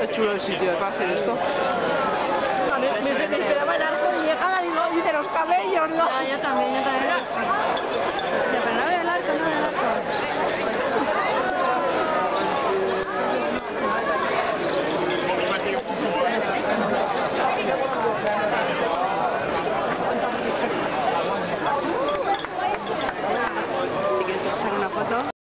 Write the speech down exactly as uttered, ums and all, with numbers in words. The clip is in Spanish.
está chulo el sitio para hacer esto. A ver, me, me, me esperaba el arco y llegada, digo, y de los cabellos, ¿no? Ya, yo también, yo también.